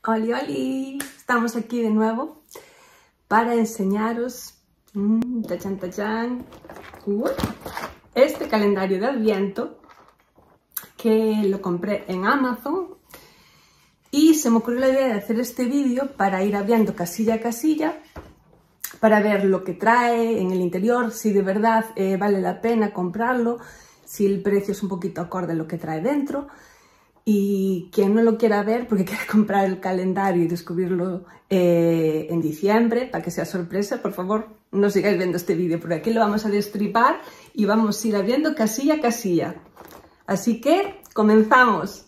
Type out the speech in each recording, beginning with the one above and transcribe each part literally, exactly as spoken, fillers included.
Oli, oli, estamos aquí de nuevo para enseñaros mmm, tachan, tachan, uh, este calendario de Adviento que lo compré en Amazon y se me ocurrió la idea de hacer este vídeo para ir abriendo casilla a casilla para ver lo que trae en el interior, si de verdad eh, vale la pena comprarlo, si el precio es un poquito acorde a lo que trae dentro. Y quien no lo quiera ver porque quiere comprar el calendario y descubrirlo eh, en diciembre, para que sea sorpresa, por favor no sigáis viendo este vídeo, porque aquí lo vamos a destripar y vamos a ir abriendo casilla a casilla. Así que comenzamos.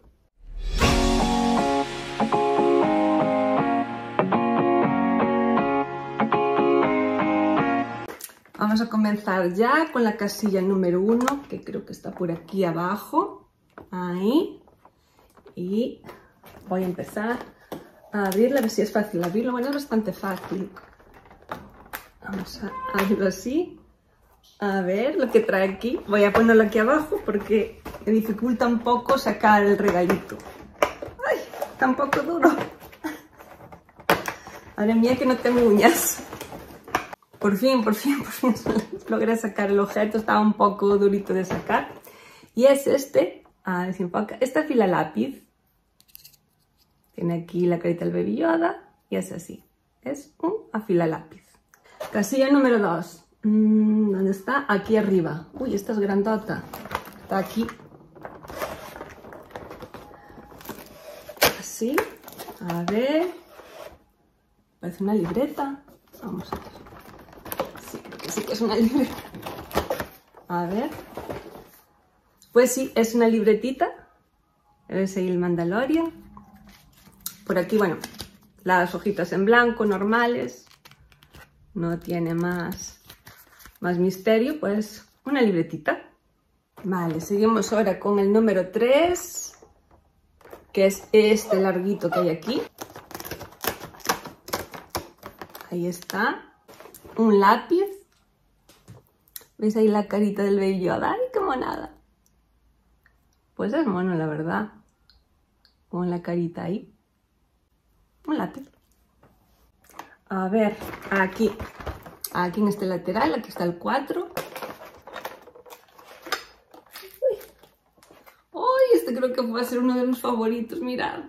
Vamos a comenzar ya con la casilla número uno, que creo que está por aquí abajo. Ahí. Y voy a empezar a abrirla, a ver si es fácil abrirlo. Bueno, es bastante fácil. Vamos a abrirlo así. A ver lo que trae aquí. Voy a ponerlo aquí abajo porque me dificulta un poco sacar el regalito. ¡Ay! Está un poco duro. Madre mía, que no tengo uñas. Por fin, por fin, por fin logré sacar el objeto. Estaba un poco durito de sacar. Y es este. A ver si enfoca. Esta fila lápiz. Tiene aquí la carita del Baby Yoda y es así. Es un afila lápiz. Casilla número dos. Mm, ¿Dónde está? Aquí arriba. Uy, esta es grandota. Está aquí. Así. A ver. Parece una libreta. Vamos a ver. Sí, creo que sí que es una libreta. A ver. Pues sí, es una libretita. ¿Ves ahí el Mandalorian? Por aquí, bueno, las hojitas en blanco, normales. No tiene más, más misterio, pues una libretita. Vale, seguimos ahora con el número tres, que es este larguito que hay aquí. Ahí está. Un lápiz. ¿Veis ahí la carita del Baby Yoda? ¡Ay, qué monada! Pues es mono, la verdad. Con la carita ahí. Un lápiz. A ver, aquí. Aquí en este lateral, aquí está el cuatro. Uy. ¡Uy! Este creo que va a ser uno de mis favoritos, mirad.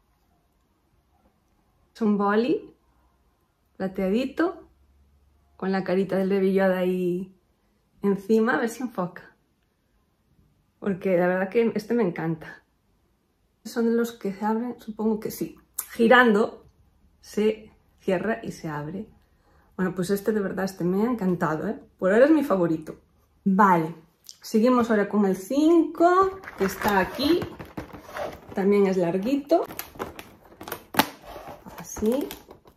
Es un boli plateadito con la carita del Baby Yoda ahí encima. A ver si enfoca. Porque la verdad que este me encanta. Son de los que se abren, supongo que sí. Girando se cierra y se abre. Bueno, pues este de verdad, este me ha encantado, ¿eh? Por ahora es mi favorito. Vale, seguimos ahora con el cinco, que está aquí. También es larguito. Así.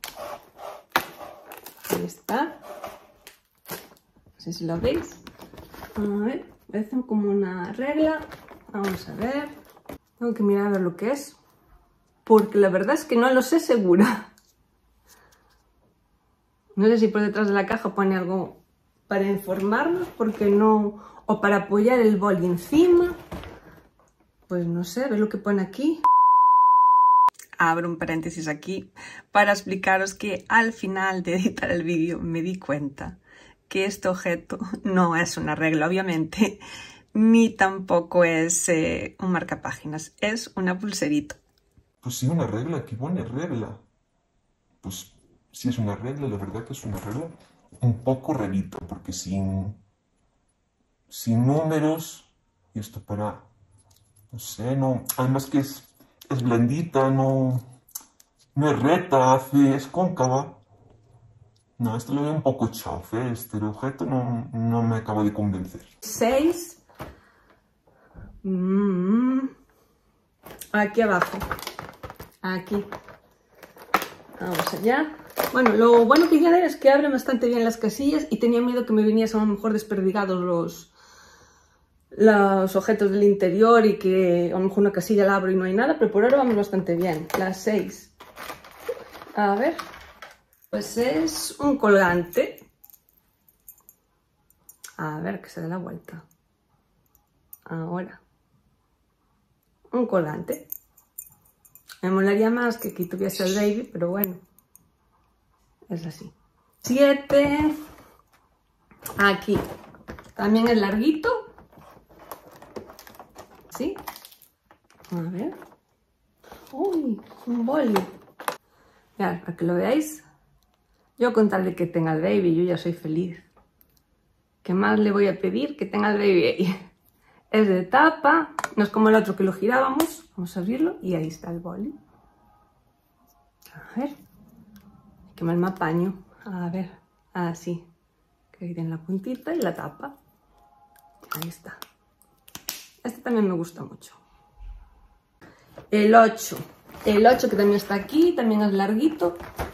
Ahí está. No sé si lo veis. A ver, parecen como una regla. Vamos a ver. Tengo que mirar a ver lo que es. Porque la verdad es que no lo sé segura. No sé si por detrás de la caja pone algo para informarnos, porque no... O para apoyar el boli encima. Pues no sé, ve lo que pone aquí. Abro un paréntesis aquí para explicaros que al final de editar el vídeo me di cuenta que este objeto no es una regla, obviamente, ni tampoco es eh, un marcapáginas, es una pulserita. Pues sí, una regla, aquí pone regla. Pues sí es una regla, la verdad que es una regla un poco rarita, porque sin, sin números, y esto para, no sé, no, además que es, es blandita, no, no es recta, hace, es cóncava. No, esto lo veo un poco chafe, este objeto no, no me acaba de convencer. seis. Mm. Aquí abajo. Aquí. Vamos allá. Bueno, lo bueno que tiene es que abre bastante bien las casillas y tenía miedo que me viniesen a lo mejor desperdigados los, los objetos del interior y que a lo mejor una casilla la abro y no hay nada, pero por ahora vamos bastante bien. Las seis. A ver. Pues es un colgante. A ver, que se dé la vuelta. Ahora. Un colgante. Me molaría más que aquí tuviese el baby, pero bueno, es así. siete. Aquí. También es larguito. ¿Sí? A ver. Uy, un boli. Mirad, para que lo veáis. Yo con tal de que tenga el baby, yo ya soy feliz. ¿Qué más le voy a pedir? Que tenga el baby ahí. Es de tapa. No es como el otro que lo girábamos. Vamos a abrirlo y ahí está el boli. A ver. Que mal me apaño. A ver. Así. Que ahí tiene la puntita y la tapa. Ahí está. Este también me gusta mucho. El ocho. El ocho que también está aquí. También es larguito.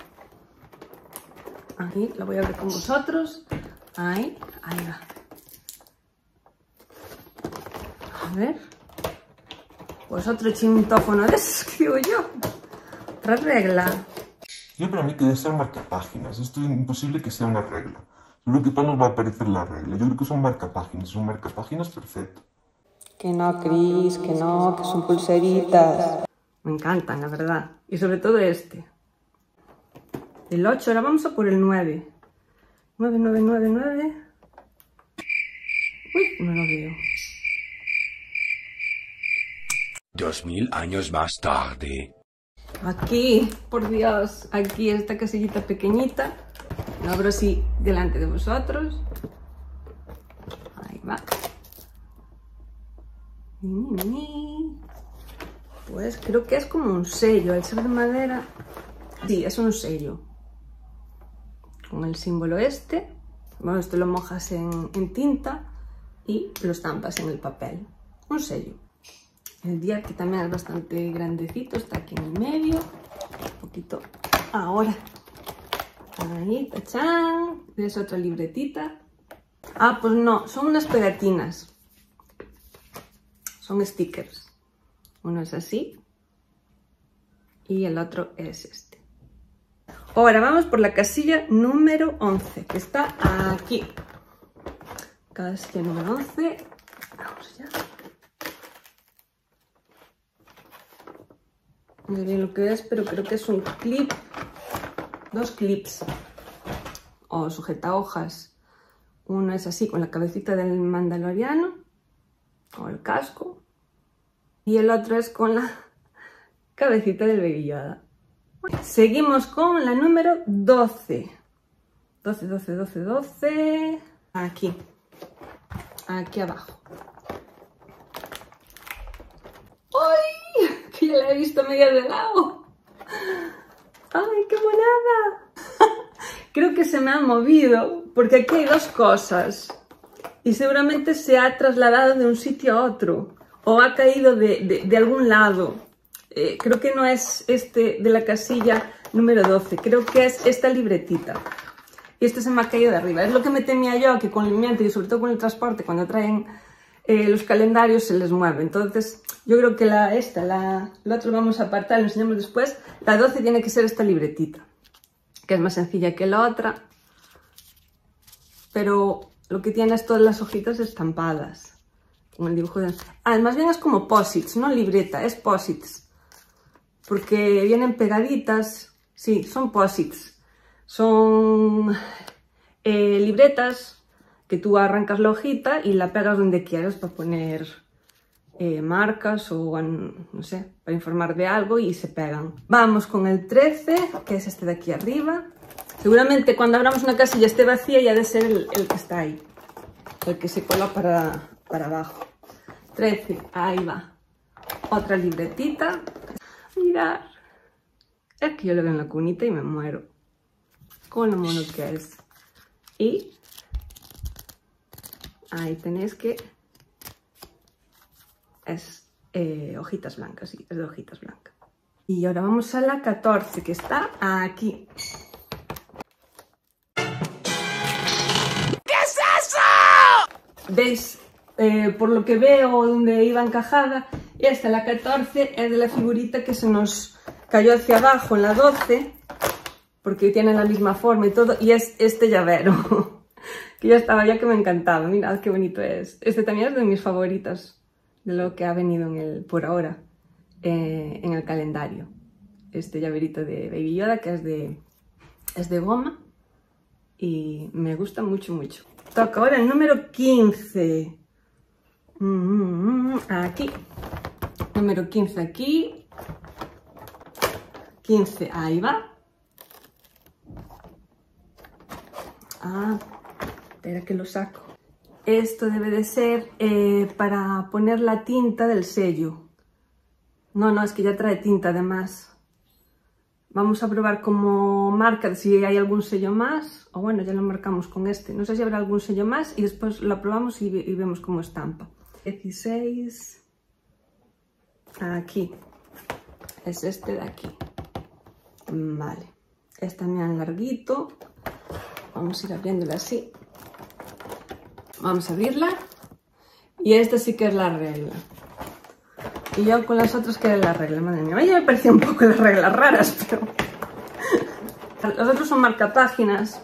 Ahí. Lo voy a ver con vosotros. Ahí. Ahí va. A ver. Pues otro chintófono de esos que digo yo. Otra regla. Yo para mí que debe ser marcapáginas. Esto es imposible que sea una regla. Yo creo que para nos va a aparecer la regla. Yo creo que son marcapáginas. Son marcapáginas perfecto. Que no, Cris, que no, que son pulseritas. Me encantan, la verdad. Y sobre todo este. El ocho, ahora vamos a por el nueve. nueve, nueve, nueve, nueve. Uy, no lo veo. Dos mil años más tarde. Aquí, por Dios, aquí esta casillita pequeñita. Lo abro así delante de vosotros. Ahí va. Pues creo que es como un sello, al ser de madera. Sí, es un sello. Con el símbolo este. Bueno, esto lo mojas en, en tinta y lo estampas en el papel. Un sello. El día que también es bastante grandecito, está aquí en el medio. Un poquito ahora. Ahí, tachán. Es otra libretita. Ah, pues no, son unas pegatinas. Son stickers. Uno es así. Y el otro es este. Ahora vamos por la casilla número once, que está aquí. Casilla número once. Vamos ya. No sé bien lo que es, pero creo que es un clip. Dos clips. O sujetahojas. Uno es así, con la cabecita del mandaloriano. O el casco. Y el otro es con la cabecita del Baby Yoda. Seguimos con la número doce. doce, doce, doce, doce. Aquí. Aquí abajo. ¡Ay! Que ya la he visto media de lado. ¡Ay, qué monada! Creo que se me ha movido porque aquí hay dos cosas. Y seguramente se ha trasladado de un sitio a otro. O ha caído de, de, de algún lado. Eh, creo que no es este de la casilla número doce. Creo que es esta libretita. Y este se me ha caído de arriba. Es lo que me temía yo, que con el movimiento y sobre todo con el transporte, cuando traen eh, los calendarios, se les mueve. Entonces, yo creo que la, esta, la, la otra lo vamos a apartar, lo enseñamos después. La doce tiene que ser esta libretita, que es más sencilla que la otra. Pero lo que tiene es todas las hojitas estampadas. Con el dibujo de... Ah, más bien es como posits, no libreta, es posits. Porque vienen pegaditas. Sí, son posits. Son eh, libretas que tú arrancas la hojita y la pegas donde quieras para poner eh, marcas o, no sé, para informar de algo y se pegan. Vamos con el trece, que es este de aquí arriba. Seguramente cuando abramos una casilla esté vacía y ha de ser el, el que está ahí. El que se cola para... para abajo. trece, ahí va. Otra libretita. Mirad. Es que yo lo veo en la cunita y me muero. Con lo mono que es. Y ahí tenéis que... Es eh, hojitas blancas, sí, es de hojitas blancas. Y ahora vamos a la catorce, que está aquí. ¿Qué es eso? ¿Veis? Eh, por lo que veo donde iba encajada, y esta, la catorce, es de la figurita que se nos cayó hacia abajo en la doce, porque tienen la misma forma y todo, y es este llavero, que ya estaba, ya que me encantaba. Mirad qué bonito es. Este también es de mis favoritas, de lo que ha venido en el, por ahora, eh, en el calendario. este llaverito de Baby Yoda, que es de, es de goma. Y me gusta mucho, mucho. Toca ahora el número quince. Mm, aquí. Número quince aquí. quince, ahí va. Ah, espera que lo saco. Esto debe de ser eh, para poner la tinta del sello. No, no, es que ya trae tinta además. Vamos a probar como marca si hay algún sello más. O bueno, ya lo marcamos con este. No sé si habrá algún sello más y después lo probamos y, y vemos cómo estampa. dieciséis. Aquí. Es este de aquí. Vale. Es también larguito. Vamos a ir abriéndola así. Vamos a abrirla. Y esta sí que es la regla. Y yo con las otras que era la regla, madre mía. A mí ya me parecían un poco las reglas raras, pero... Los otros son marcapáginas.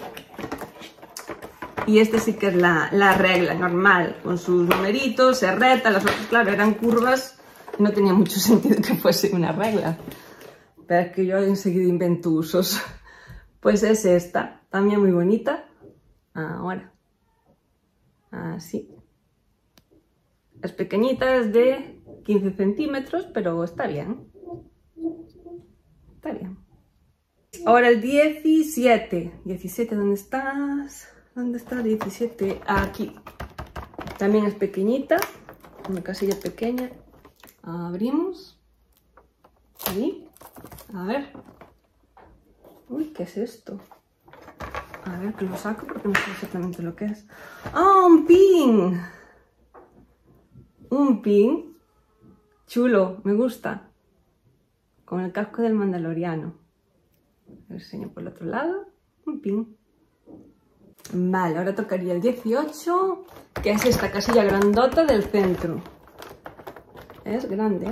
Y este sí que es la, la regla normal, con sus numeritos, se reta. Las otras, claro, eran curvas. Y no tenía mucho sentido que fuese una regla. Pero es que yo enseguida invento usos. Pues es esta, también muy bonita. Ahora. Así. Es pequeñita, es de quince centímetros, pero está bien. Está bien. Ahora el diecisiete. diecisiete, ¿dónde estás? ¿Dónde está el diecisiete? Aquí. También es pequeñita. Una casilla pequeña. Abrimos. Ahí. A ver. Uy, ¿qué es esto? A ver, que lo saco porque no sé exactamente lo que es. ¡Ah, un pin! Un pin. Chulo, me gusta. Con el casco del Mandaloriano. Lo enseño por el otro lado. Un pin. Vale, ahora tocaría el dieciocho, que es esta casilla grandota del centro. Es grande, ¿eh?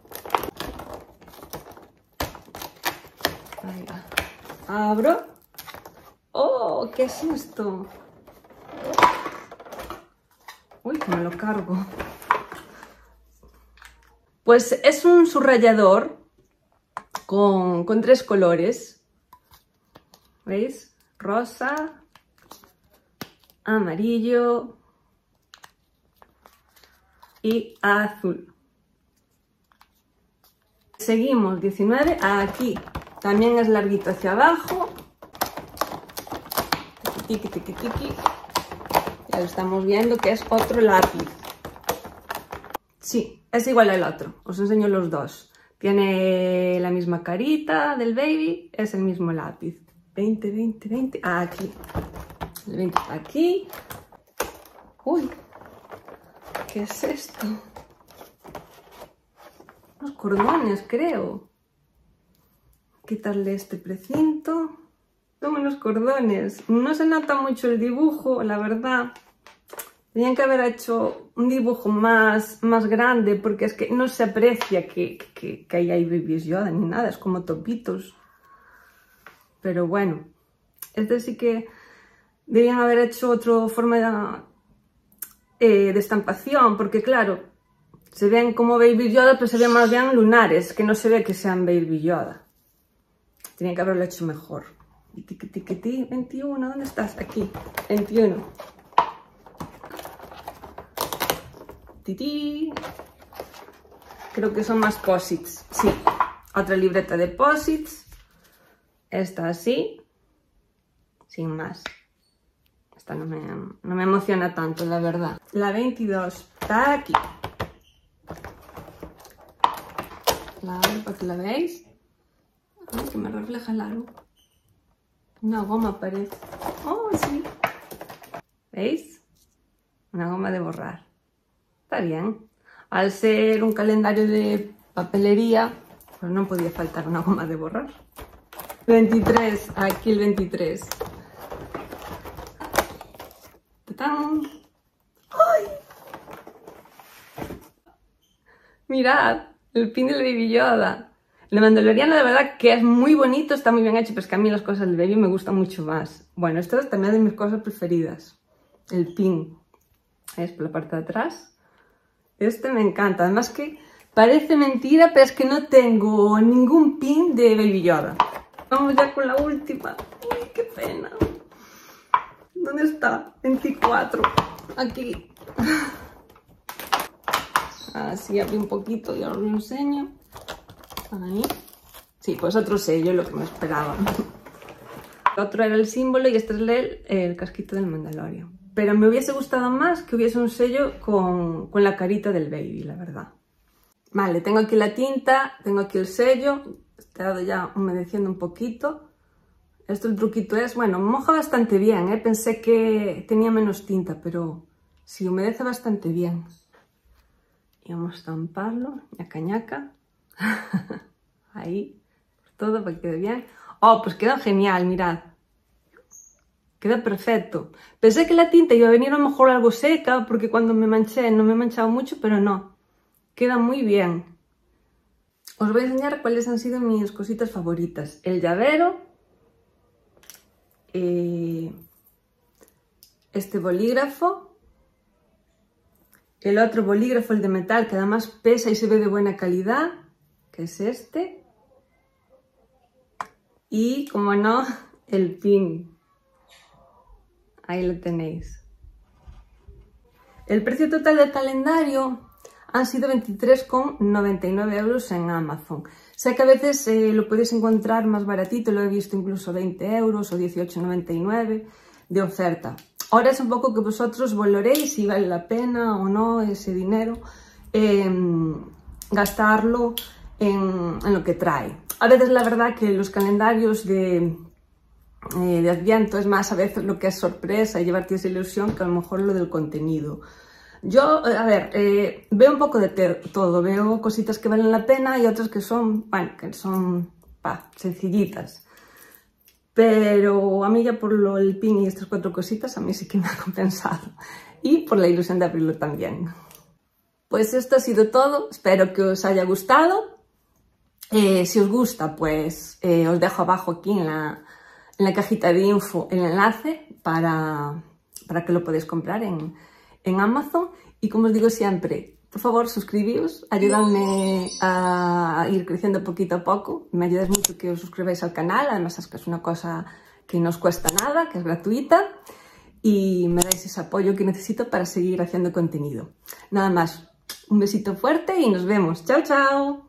Ahí va. Abro. ¡Oh! ¿Qué es esto? Uy, que me lo cargo. Pues es un subrayador con, con tres colores. ¿Veis? Rosa, amarillo y azul. Seguimos, diecinueve, aquí. También es larguito hacia abajo. Tiki, tiki, tiki, tiki. Ya lo estamos viendo que es otro lápiz. Sí, es igual al otro. Os enseño los dos. Tiene la misma carita del baby. Es el mismo lápiz. veinte, veinte, veinte. Aquí. El veinte está aquí. Uy. ¿Qué es esto? Unos cordones, creo. Quitarle este precinto. Son unos cordones. No se nota mucho el dibujo, la verdad. Tenían que haber hecho un dibujo más, más grande porque es que no se aprecia que, que, que ahí hay Baby Yoda ni nada. Es como topitos. Pero bueno. Este sí que deberían haber hecho otra forma de, eh, de estampación. Porque claro, se ven como Baby Yoda, pero se ven más bien lunares. Que no se ve que sean Baby Yoda. Tenían que haberlo hecho mejor. Tiki, tiki, tiki, veintiuno, ¿dónde estás? Aquí, veintiuno. Titi. Creo que son más posits. Sí, otra libreta de posits. Esta así. Sin más. Esta no me, no me emociona tanto, la verdad. La veintidós está aquí. La abro para que la veáis. Ay, que me refleja la luz. Una goma parece. Oh, sí. ¿Veis? Una goma de borrar. Está bien. Al ser un calendario de papelería, pues no podía faltar una goma de borrar. veintitrés. Aquí el veintitrés. ¡Tatán! ¡Ay! Mirad, el pin del Baby Yoda. El Mandaloriano, de verdad que es muy bonito, está muy bien hecho, pero es que a mí las cosas del Baby me gustan mucho más. Bueno, esto es también de mis cosas preferidas. El pin. Es por la parte de atrás. Este me encanta. Además que Parece mentira, pero es que no tengo ningún pin de Baby Yoda. Vamos ya con la última. Uy, qué pena. ¿Dónde está? veinticuatro. Aquí. Así abrí un poquito y ahora lo enseño. Ahí. Sí, pues otro sello, lo que me esperaba. Otro era el símbolo y este es el, el casquito del Mandalorian. Pero me hubiese gustado más que hubiese un sello con, con la carita del baby, la verdad. Vale, tengo aquí la tinta, tengo aquí el sello. He estado ya humedeciendo un poquito. Esto el truquito es, bueno, moja bastante bien, ¿eh? Pensé que tenía menos tinta, pero sí, humedece bastante bien. Y vamos a estamparlo, ñaca ñaca. Ahí, todo para que quede bien. Oh, pues queda genial, mirad. Queda perfecto. Pensé que la tinta iba a venir a lo mejor algo seca, porque cuando me manché no me he manchado mucho, pero no. Queda muy bien. Os voy a enseñar cuáles han sido mis cositas favoritas. El llavero. Eh, este bolígrafo. El otro bolígrafo, el de metal, que además pesa y se ve de buena calidad, que es este. Y, como no, el pin. Ahí lo tenéis. El precio total del calendario han sido veintitrés con noventa y nueve euros en Amazon. Sé que a veces eh, lo podéis encontrar más baratito, lo he visto incluso veinte euros o dieciocho noventa y nueve de oferta. Ahora es un poco que vosotros valoréis si vale la pena o no ese dinero, eh, gastarlo en, en lo que trae. A veces la verdad que los calendarios de, eh, de Adviento es más a veces lo que es sorpresa y llevarte esa ilusión que a lo mejor lo del contenido. Yo, a ver, eh, veo un poco de todo, veo cositas que valen la pena y otras que son, bueno, que son pa, sencillitas. Pero a mí ya por lo, el pin y estas cuatro cositas, a mí sí que me ha compensado. Y por la ilusión de abrirlo también. Pues esto ha sido todo, espero que os haya gustado. Eh, si os gusta, pues eh, os dejo abajo aquí en la, en la cajita de info el enlace para, para que lo podáis comprar en, en Amazon. Y como os digo siempre, por favor suscribíos, ayudadme a ir creciendo poquito a poco. Me ayudáis mucho que os suscribáis al canal, además es que es una cosa que no os cuesta nada, que es gratuita. Y me dais ese apoyo que necesito para seguir haciendo contenido. Nada más, un besito fuerte y nos vemos. ¡Chao, chao!